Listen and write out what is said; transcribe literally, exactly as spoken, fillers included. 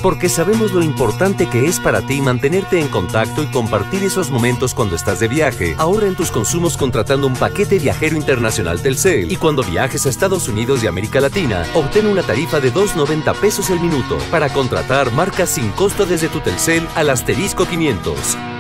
Porque sabemos lo importante que es para ti mantenerte en contacto y compartir esos momentos cuando estás de viaje. Ahorra en tus consumos contratando un paquete viajero internacional Telcel. Y cuando viajes a Estados Unidos y América Latina, obtén una tarifa de dos noventa pesos el minuto. Para contratar, marca sin costo desde tu Telcel al asterisco quinientos.